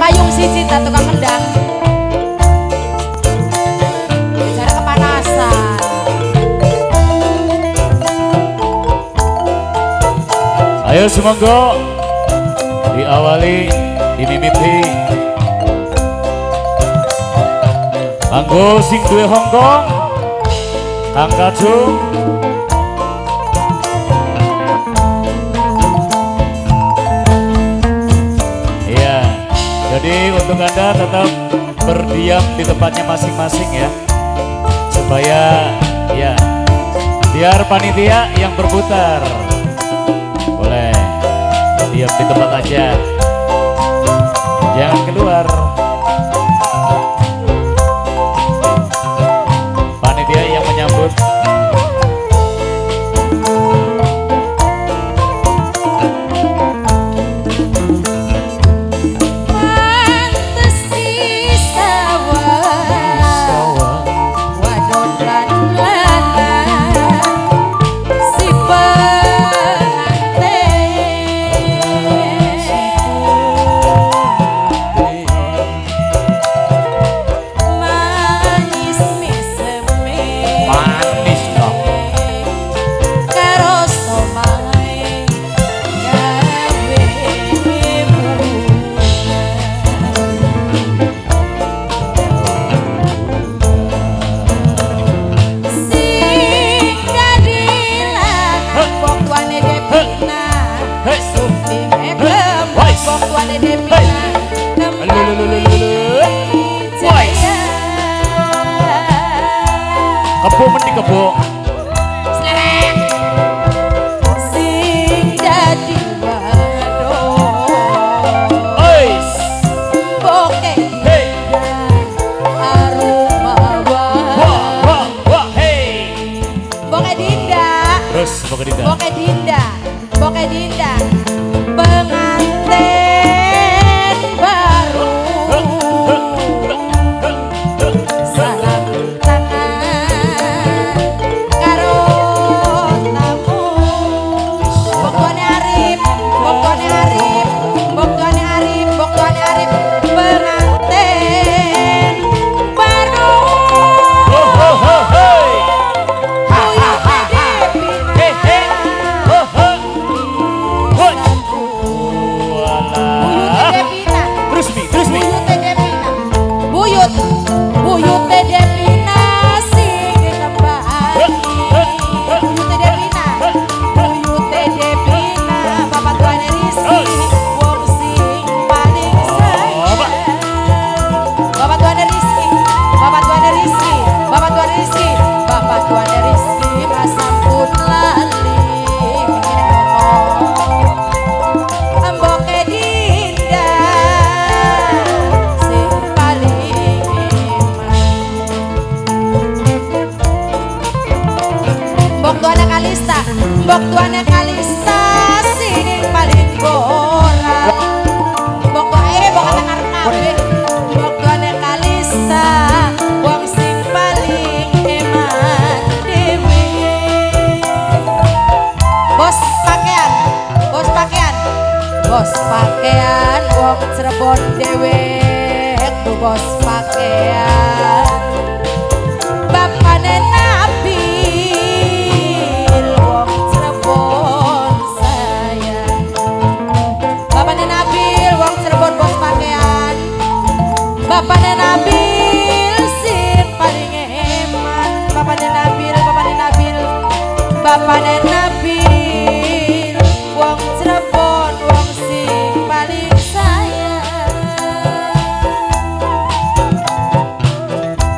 payung siji tukang kendang. Bicara kepanasan. Ayo semonggo diawali dimimiti. Anggo sing duwe Hongkong angkat jung. Iya, jadi untuk Anda tetap berdiam di tempatnya masing-masing ya, supaya ya biar panitia yang berputar. Boleh diam di tempat aja, jangan keluar. Panitia yang menyambut. Kebo meni kebo. Slerek. Sing dadi wadon. Ois. Boke. Hey. Aroma Wah, wah, hey. Boke Dinda. Terus Boke Dinda. Boke Dinda. Boke Dinda. Pengantin baru. Salam tangan karo tamu. Boktuane Arif, boktuane Arif, boktuane Arif, boktuane Arif. Pengantin baru. Ho ho ho hey. Ha ha ha ha. Hey hey. Ho ho. Hoi. Walah. Devina. Terus Mi, terus Mi. Buyute Devina. Buyute Devina sing ditembaki. Buyute Devina. Buyute Devina. Bapak tuane Rizky. Wong sing paling sayang. Bapak tuane Rizky. Bapak tuane Rizky. Bapak tuane Rizky. Bapak tuane Rizky. Mas ampun lali. Boke Dinda sing paling mbok tuane Kalista, mbok tuane Kalista sing paling borak. Mbok tuane mbok nang kabeh. Mbok tuane Kalista wong sing paling eman dhewe. Bos pakaian, bos pakaian. Bos pakaian wong Cirebon dhewe tuh bos pakaian. Bapane Nabil wong Cirebon sayang. Bapane Nabil wong Cirebon bos pakaian. Bapane Nabil sing paling eman. Bapane Nabil, bapane Nabil. Bapane Nabil wong Cirebon wong sing paling sayang.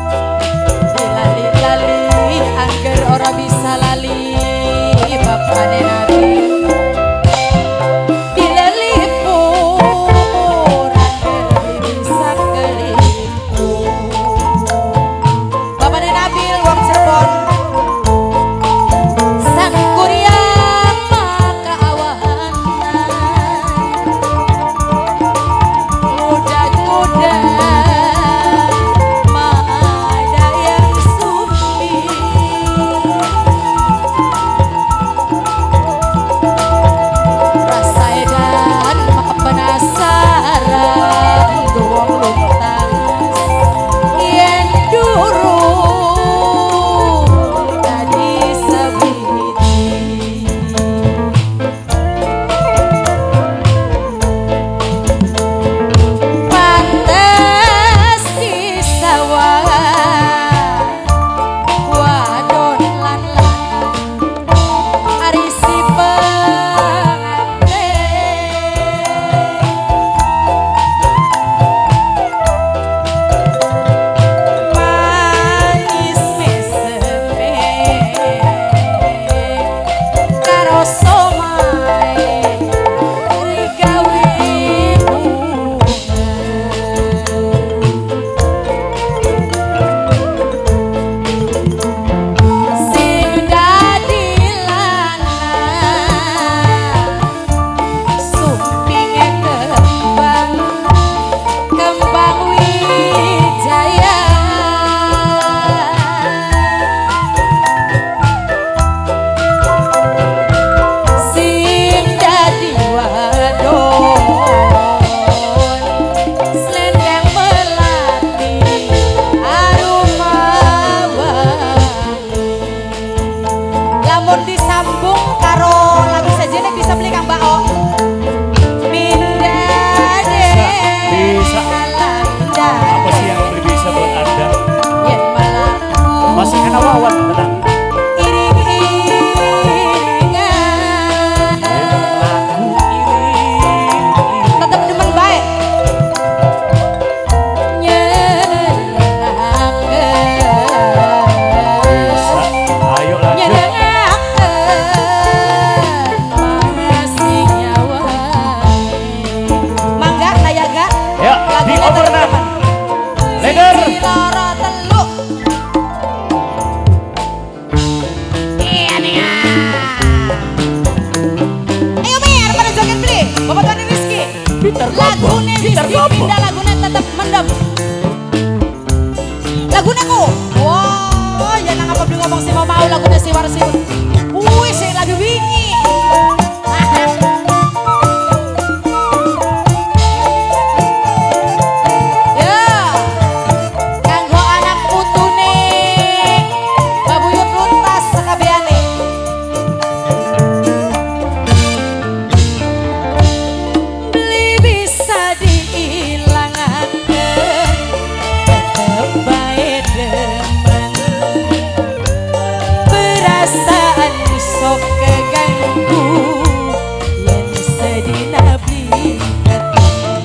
Peter Kobo, Lagune Peter bisa Kobo. pindah, lagune tetap mendem. Lagune ku, wah, ya nang apa beli ngomong sih mau lagune si Warsi. Wih, sih lagu wingi. Ya, kanggo anak putune, babuyut luntas sakabeane. Beli bisa diilangaken, tetep bae demen. Perasaan sok keganggu, yen sedina beli ketemu.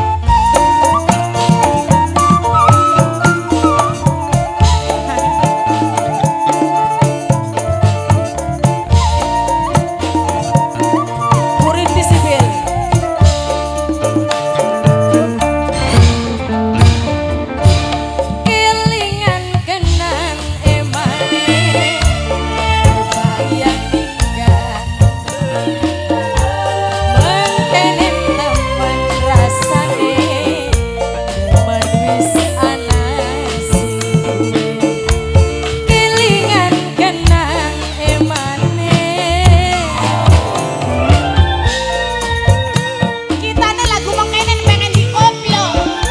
Murid disiplin. Kelingan kenang emane, bayang tinggal. Mengkenen temen rasane, temen wis ana suwe. Kelingan kenang emane. Kitane lagu mengkenen pengen dikoplo.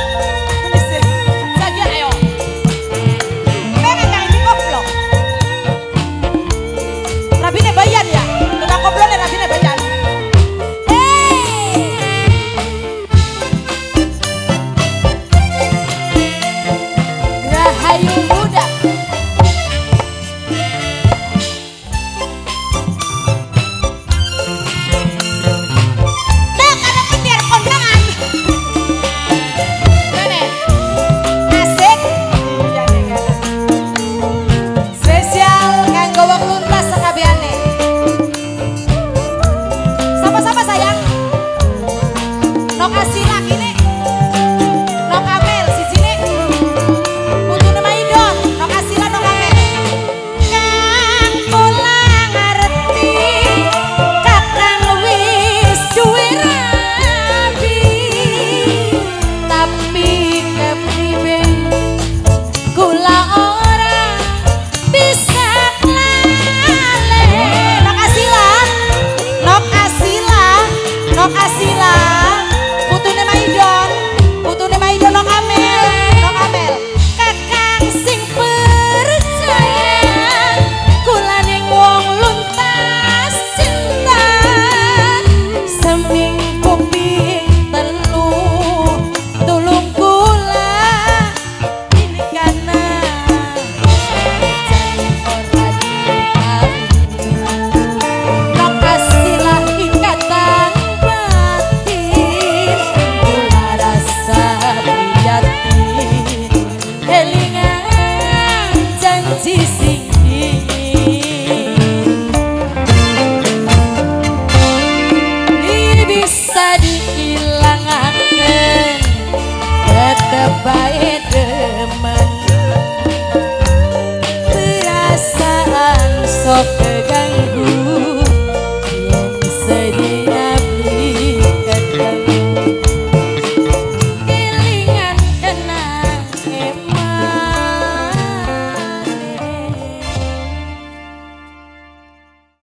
Saja ayo. Pengen dikoplo. Rabine bayan ya. Tukang koplone rabine bayan. Rahayu muda. Dek, ada petir kondangan. Nenek, asik. Spesial kanggo wong luntas sakabeane. Sama-sama sayang. Lokasi